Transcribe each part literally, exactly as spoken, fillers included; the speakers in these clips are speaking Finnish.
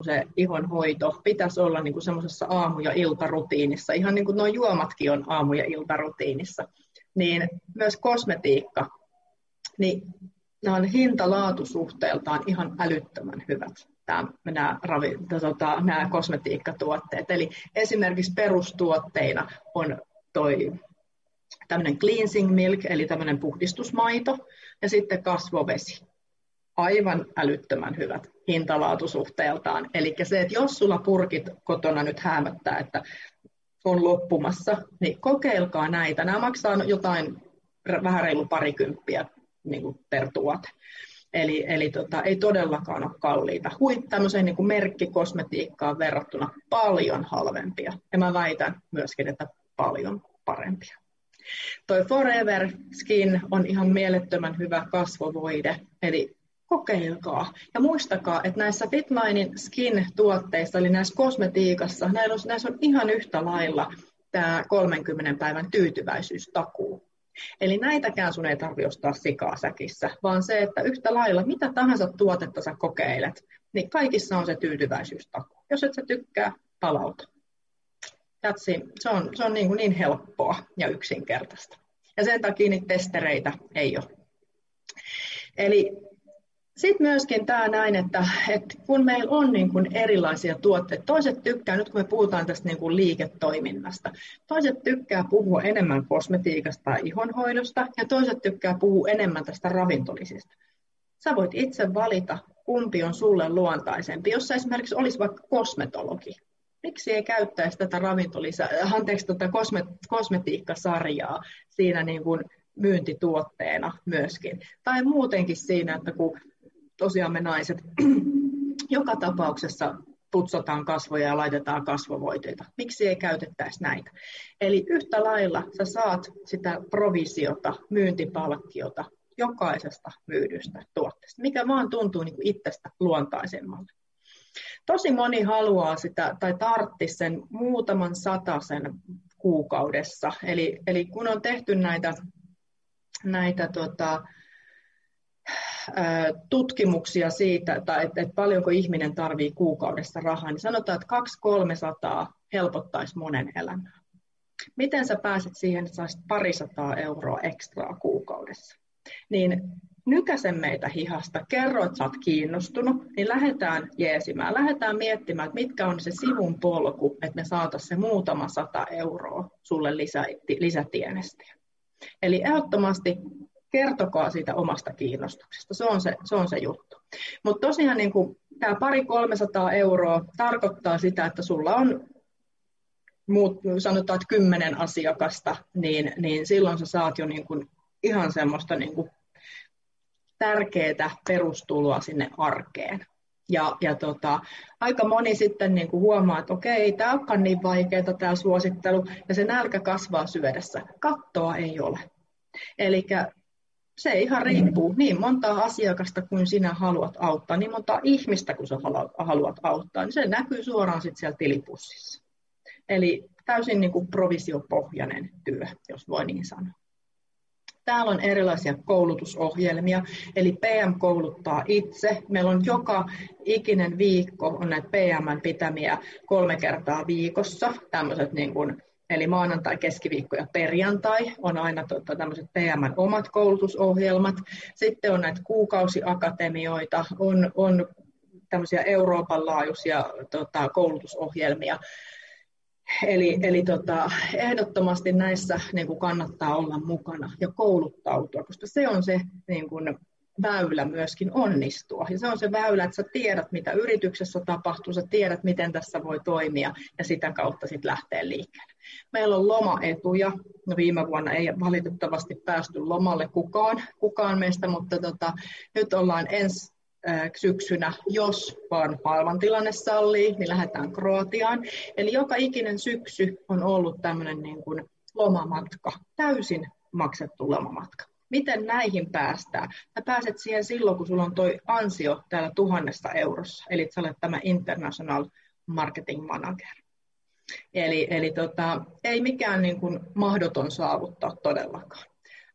se ihonhoito pitäisi olla niin kuin semmoisessa aamu- ja iltarutiinissa, ihan niin kuin nuo juomatkin on aamu- ja iltarutiinissa, niin myös kosmetiikka, niin nämä on hinta-laatusuhteeltaan ihan älyttömän hyvät, tämä, nämä, ravi, tota, nämä kosmetiikkatuotteet. Eli esimerkiksi perustuotteina on toi tämmöinen cleansing milk, eli tämmöinen puhdistusmaito, ja sitten kasvovesi. Aivan älyttömän hyvät hintalaatusuhteeltaan. Eli se, että jos sulla purkit kotona nyt häämöttää, että on loppumassa, niin kokeilkaa näitä. Nämä maksaa jotain vähän reilu parikymppiä niin kuin per tuote. Eli, eli tota, ei todellakaan ole kalliita. Huit tämmöiseen niin kuin merkkikosmetiikkaan verrattuna paljon halvempia. Ja mä väitän myöskin, että paljon parempia. Toi Forever Skin on ihan mielettömän hyvä kasvovoide, eli kokeilkaa. Ja muistakaa, että näissä Fitlinein Skin-tuotteissa, eli näissä kosmetiikassa, näissä on ihan yhtä lailla tämä kolmenkymmenen päivän tyytyväisyystakuu. Eli näitäkään sun ei tarvitse ostaa sikaa säkissä, vaan se, että yhtä lailla mitä tahansa tuotetta sä kokeilet, niin kaikissa on se tyytyväisyystakuu. Jos et sä tykkää, palauta. Se on, se on niin, kuin niin helppoa ja yksinkertaista. Ja sen takia niitä testereitä ei ole. Eli sitten myöskin tämä näin, että, että kun meillä on niin kuin erilaisia tuotteita, toiset tykkää, nyt kun me puhutaan tästä niin kuin liiketoiminnasta, toiset tykkää puhua enemmän kosmetiikasta tai ihonhoidosta, ja toiset tykkää puhua enemmän tästä ravintolisista. Sä voit itse valita, kumpi on sulle luontaisempi. Jos sä esimerkiksi olisi vaikka kosmetologi, miksi ei käyttäisi tätä ravintolisää, anteeksi, tätä kosmet, kosmetiikkasarjaa siinä niin kuin myyntituotteena myöskin. Tai muutenkin siinä, että kun tosiaan me naiset joka tapauksessa putsataan kasvoja ja laitetaan kasvovoiteita. Miksi ei käytettäisi näitä? Eli yhtä lailla sä saat sitä provisiota, myyntipalkkiota jokaisesta myydystä tuotteesta, mikä vaan tuntuu niin kuin itsestä luontaisemmalta. Tosi moni haluaa sitä tai tarttisi sen muutaman satasen kuukaudessa. Eli, eli kun on tehty näitä, näitä tota, tutkimuksia siitä, että, että paljonko ihminen tarvitsee kuukaudessa rahaa, niin sanotaan, että kaksi kolmesataa helpottaisi monen elämää. Miten sä pääset siihen, että saisit parisataa euroa ekstraa kuukaudessa? Niin nykäse meitä hihasta, kerro, että sä oot kiinnostunut, niin lähdetään jeesimään, lähdetään miettimään, että mitkä on se sivun polku, että me saataisiin se muutama sata euroa sulle lisä, lisätienestiä. Eli ehdottomasti kertokaa siitä omasta kiinnostuksesta, se on se, se, on se juttu. Mutta tosiaan niin tämä pari kolmesataa euroa tarkoittaa sitä, että sulla on muut, sanotaan, että kymmenen asiakasta, niin, niin silloin sä saat jo niin kuin ihan semmoista niin kuin tärkeää perustuloa sinne arkeen. Ja, ja tota, aika moni sitten niin kuin huomaa, että okei, ei tämä olekaan niin vaikeaa tämä suosittelu, ja se nälkä kasvaa syödessä. Kattoa ei ole. Eli se ihan riippuu niin montaa asiakasta kuin sinä haluat auttaa, niin montaa ihmistä kuin sä haluat auttaa, niin se näkyy suoraan sitten siellä tilipussissa. Eli täysin niin kuin provisiopohjainen työ, jos voi niin sanoa. Täällä on erilaisia koulutusohjelmia, eli P M kouluttaa itse. Meillä on joka ikinen viikko on näitä P M:n pitämiä kolme kertaa viikossa, tämmöiset niin kuin, eli maanantai, keskiviikko ja perjantai on aina tota, tämmöiset P M:n omat koulutusohjelmat. Sitten on näitä kuukausiakatemioita, on, on tämmöisiä Euroopan laajuisia tota, koulutusohjelmia. Eli, eli tota, ehdottomasti näissä niin kuin kannattaa olla mukana ja kouluttautua, koska se on se niin kuin, väylä myöskin onnistua. Ja se on se väylä, että sä tiedät, mitä yrityksessä tapahtuu, sä tiedät, miten tässä voi toimia ja sitä kautta sitten lähtee liikkeelle. Meillä on lomaetuja. No, viime vuonna ei valitettavasti päästy lomalle kukaan, kukaan meistä, mutta tota, nyt ollaan ensi syksynä, jos vaan maailmantilanne sallii, niin lähdetään Kroatiaan. Eli joka ikinen syksy on ollut tämmöinen niin kuin lomamatka, täysin maksettu lomamatka. Miten näihin päästään? Sä pääset siihen silloin, kun sulla on toi ansio täällä tuhannessa eurossa, eli sä olet tämä International Marketing Manager. Eli, eli tota, ei mikään niin kuin mahdoton saavuttaa todellakaan.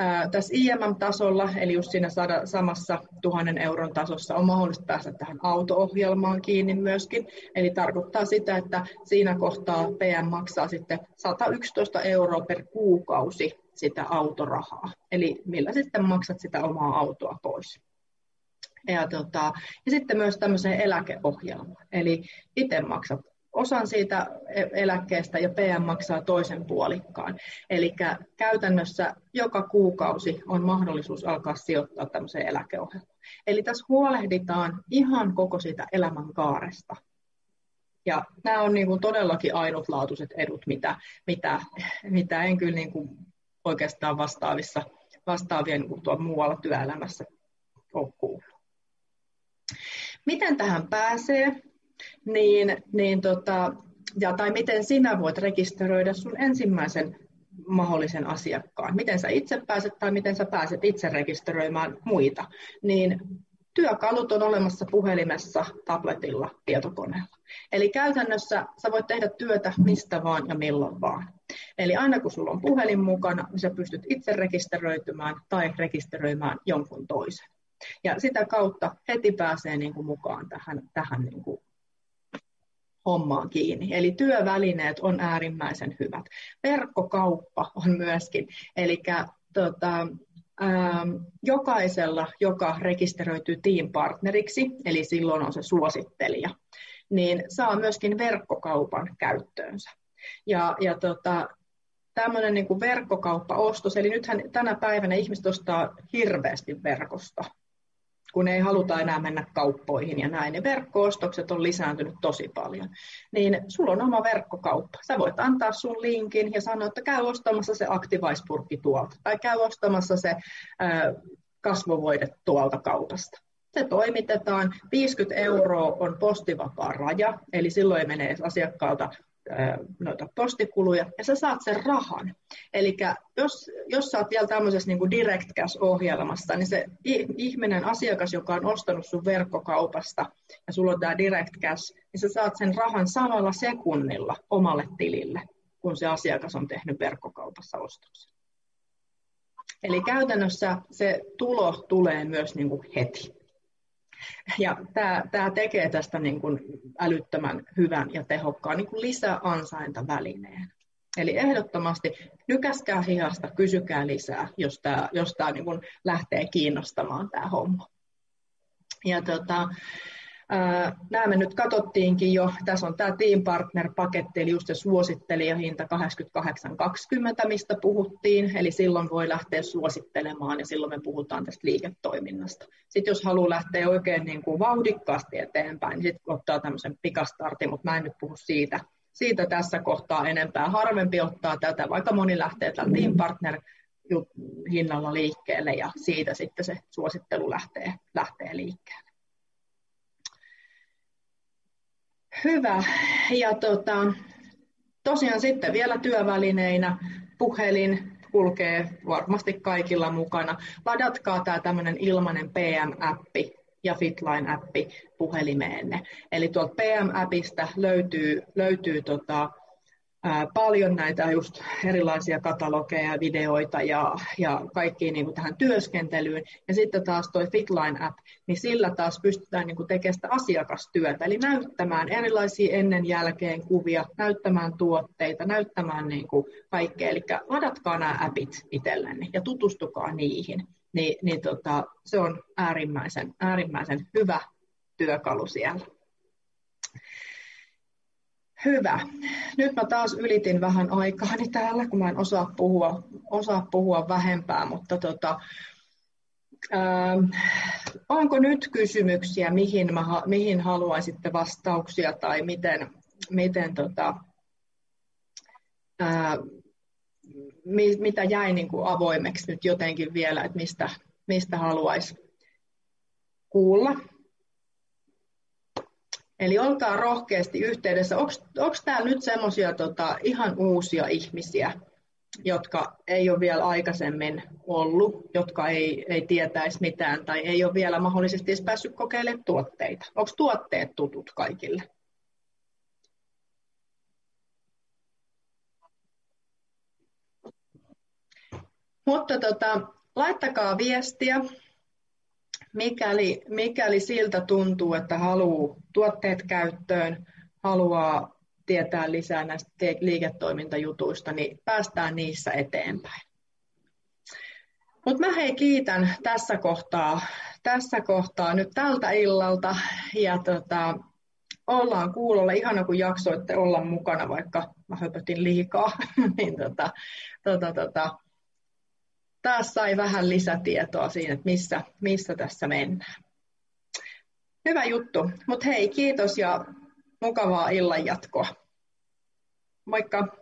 Ää, tässä I M M-tasolla, eli just siinä sada, samassa tuhannen euron tasossa, on mahdollista päästä tähän auto-ohjelmaan kiinni myöskin. Eli tarkoittaa sitä, että siinä kohtaa P M maksaa sitten sata yksitoista euroa per kuukausi sitä autorahaa. Eli millä sitten maksat sitä omaa autoa pois. Ja, tota, ja sitten myös tämmöiseen eläkeohjelmaan. Eli itse maksat osan siitä eläkkeestä ja P M maksaa toisen puolikkaan. Eli käytännössä joka kuukausi on mahdollisuus alkaa sijoittaa tämmöiseen eläkeohjelmaan. Eli tässä huolehditaan ihan koko siitä elämänkaaresta. Ja nämä on niin kuin todellakin ainutlaatuiset edut, mitä, mitä, mitä en kyllä niin kuin oikeastaan vastaavissa, vastaavia niin kuin tuolla muualla työelämässä ole kuullut. Miten tähän pääsee? Niin, niin tota, ja, tai miten sinä voit rekisteröidä sun ensimmäisen mahdollisen asiakkaan. Miten sä itse pääset tai miten sä pääset itse rekisteröimään muita. Niin työkalut on olemassa puhelimessa, tabletilla, tietokoneella. Eli käytännössä sä voit tehdä työtä mistä vaan ja milloin vaan. Eli aina kun sulla on puhelin mukana, niin sä pystyt itse rekisteröitymään tai rekisteröimään jonkun toisen. Ja sitä kautta heti pääsee niin kuin mukaan tähän, tähän niin kuin hommaan kiinni. Eli työvälineet on äärimmäisen hyvät. Verkkokauppa on myöskin. Eli tota, ähm, jokaisella, joka rekisteröityy team-partneriksi, eli silloin on se suosittelija, niin saa myöskin verkkokaupan käyttöönsä. Ja, ja tota, tämmöinen niin kuin verkkokauppaostos, eli nythän tänä päivänä ihmiset ostaa hirveästi verkosta, kun ei haluta enää mennä kauppoihin ja näin, niin verkko-ostokset on lisääntynyt tosi paljon. Niin sulla on oma verkkokauppa. Sä voit antaa sun linkin ja sanoa, että käy ostamassa se aktivaispurkki tuolta, tai käy ostamassa se ää, kasvovoide tuolta kaupasta. Se toimitetaan, viisikymmentä euroa on postivapaa raja, eli silloin ei mene edes asiakkaalta noita postikuluja, ja sä saat sen rahan. Eli jos, jos sä oot vielä tämmöisessä niin kuin Direct Cash-ohjelmassa, niin se ihminen, asiakas, joka on ostanut sun verkkokaupasta, ja sulla on tämä Direct Cash, niin sä saat sen rahan samalla sekunnilla omalle tilille, kun se asiakas on tehnyt verkkokaupassa ostoksen. Eli käytännössä se tulo tulee myös niin kuin heti. Ja tämä, tämä tekee tästä niin kuin älyttömän hyvän ja tehokkaan niin kuin lisäansaintavälineen. Eli ehdottomasti nykäskää hihasta, kysykää lisää, jos tämä, jos tämä niin kuin lähtee kiinnostamaan tämä homma. Ja tota, nämä me nyt katsottiinkin jo, tässä on tämä Team Partner-paketti, eli just se suosittelijahinta kahdeksankymmentäkahdeksan kaksikymmentä, mistä puhuttiin, eli silloin voi lähteä suosittelemaan, ja silloin me puhutaan tästä liiketoiminnasta. Sitten jos haluaa lähteä oikein niin kuin vauhdikkaasti eteenpäin, niin sitten ottaa tämmöisen pikastartin, mutta mä en nyt puhu siitä, siitä tässä kohtaa enempää. Harvempi ottaa tätä, vaikka moni lähtee tällä Team Partner-hinnalla liikkeelle, ja siitä sitten se suosittelu lähtee, lähtee liikkeelle. Hyvä. Ja tota, tosiaan sitten vielä työvälineinä puhelin kulkee varmasti kaikilla mukana. Ladatkaa tämä tämmöinen ilmainen P M-appi ja Fitline-appi puhelimeenne. Eli tuolta P M-appista löytyy, löytyy tota, ää, paljon näitä just erilaisia katalogeja, videoita ja, ja kaikkia niin kuin tähän työskentelyyn. Ja sitten taas tuo Fitline-app, niin sillä taas pystytään niin kuin tekemään sitä asiakastyötä, eli näyttämään erilaisia ennen jälkeen kuvia, näyttämään tuotteita, näyttämään niin kuin kaikkea. Eli ladatkaa nämä appit itsellenne ja tutustukaa niihin. Ni, niin tota, se on äärimmäisen, äärimmäisen hyvä työkalu siellä. Hyvä. Nyt mä taas ylitin vähän aikaani täällä, kun mä en osaa puhua, osaa puhua vähempää, mutta tota, ää, onko nyt kysymyksiä, mihin, mä, mihin haluaisitte vastauksia tai miten, miten tota, ää, mi, mitä jäi niin kuin avoimeksi nyt jotenkin vielä, että mistä, mistä haluaisi kuulla? Eli olkaa rohkeasti yhteydessä. Onko täällä nyt semmoisia tota, ihan uusia ihmisiä, jotka ei ole vielä aikaisemmin ollut, jotka ei, ei tietäisi mitään tai ei ole vielä mahdollisesti edes päässyt kokeilemaan tuotteita? Onko tuotteet tutut kaikille? Mutta tota, laittakaa viestiä, mikäli, mikäli siltä tuntuu, että haluaa tuotteet käyttöön, haluaa tietää lisää näistä liiketoimintajutuista, niin päästään niissä eteenpäin. Mutta mä hei kiitän tässä kohtaa, tässä kohtaa nyt tältä illalta ja tota, ollaan kuulolla. Ihana kun jaksoitte olla mukana, vaikka mä höpötin liikaa. niin tota, tota, tota, taas sai vähän lisätietoa siinä, että missä, missä tässä mennään. Hyvä juttu, mutta hei kiitos ja mukavaa illan jatkoa. Moikka!